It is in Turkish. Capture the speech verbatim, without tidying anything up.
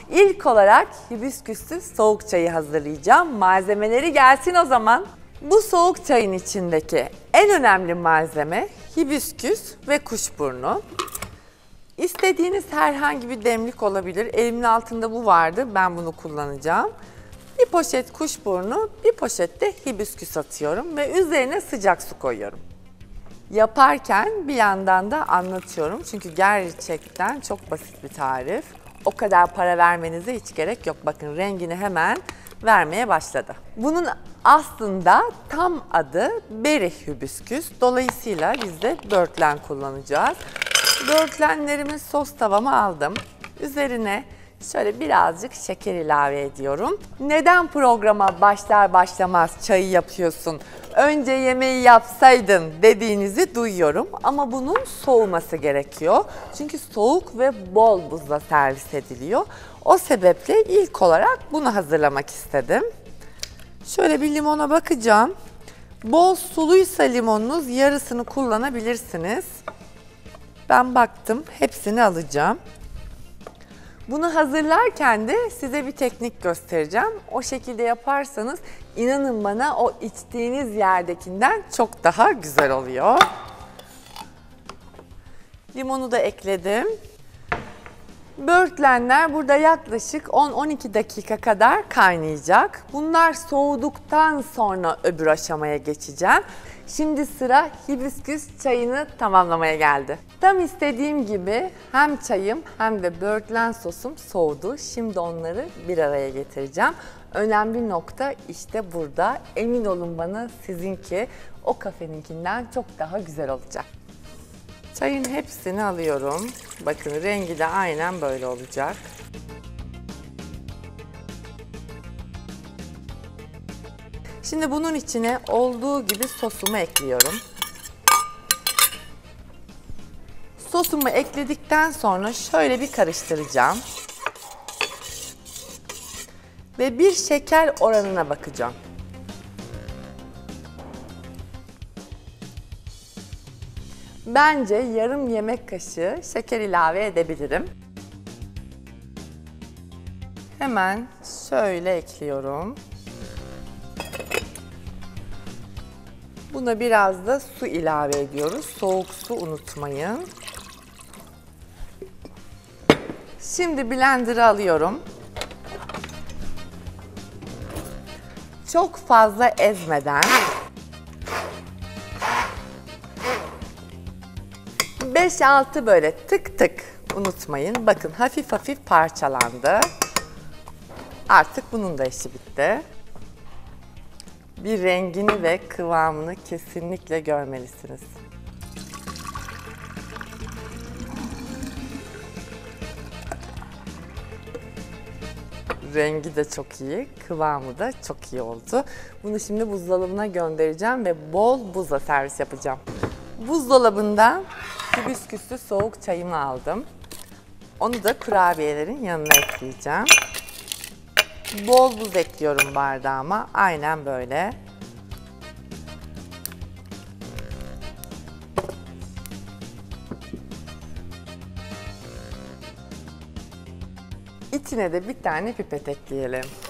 İlk olarak hibisküslü soğuk çayı hazırlayacağım. Malzemeleri gelsin o zaman. Bu soğuk çayın içindeki en önemli malzeme hibisküs ve kuşburnu. İstediğiniz herhangi bir demlik olabilir. Elimin altında bu vardı. Ben bunu kullanacağım. Bir poşet kuşburnu, bir poşet de hibisküs atıyorum ve üzerine sıcak su koyuyorum. Yaparken bir yandan da anlatıyorum. Çünkü gerçekten çok basit bir tarif. O kadar para vermenize hiç gerek yok. Bakın rengini hemen vermeye başladı. Bunun aslında tam adı berry hibisküs. Dolayısıyla biz de böğürtlen kullanacağız. Böğürtlenlerimi sos tavama aldım. Üzerine şöyle birazcık şeker ilave ediyorum. Neden programa başlar başlamaz çayı yapıyorsun, önce yemeği yapsaydın dediğinizi duyuyorum. Ama bunun soğuması gerekiyor. Çünkü soğuk ve bol buzla servis ediliyor. O sebeple ilk olarak bunu hazırlamak istedim. Şöyle bir limona bakacağım. Bol suluysa limonunuz yarısını kullanabilirsiniz. Ben baktım, hepsini alacağım. Bunu hazırlarken de size bir teknik göstereceğim. O şekilde yaparsanız inanın bana o içtiğiniz yerdekinden çok daha güzel oluyor. Limonu da ekledim. Böğürtlenler burada yaklaşık on on iki dakika kadar kaynayacak. Bunlar soğuduktan sonra öbür aşamaya geçeceğim. Şimdi sıra hibisküs çayını tamamlamaya geldi. Tam istediğim gibi hem çayım hem de böğürtlen sosum soğudu. Şimdi onları bir araya getireceğim. Önemli nokta işte burada. Emin olun bana sizinki o kafeninkinden çok daha güzel olacak. Çayın hepsini alıyorum. Bakın rengi de aynen böyle olacak. Şimdi bunun içine olduğu gibi sosumu ekliyorum. Sosumu ekledikten sonra şöyle bir karıştıracağım. Ve bir şeker oranına bakacağım. Bence yarım yemek kaşığı şeker ilave edebilirim. Hemen şöyle ekliyorum. Buna biraz da su ilave ediyoruz. Soğuk su unutmayın. Şimdi blender'ı alıyorum. Çok fazla ezmeden beş altı böyle tık tık unutmayın. Bakın hafif hafif parçalandı. Artık bunun da işi bitti. Bir rengini ve kıvamını kesinlikle görmelisiniz. Rengi de çok iyi, kıvamı da çok iyi oldu. Bunu şimdi buzdolabına göndereceğim ve bol buzla servis yapacağım. Buzdolabından hibisküslü soğuk çayımı aldım. Onu da kurabiyelerin yanına ekleyeceğim. Bol buz ekliyorum bardağıma. Aynen böyle. İçine de bir tane pipet ekleyelim.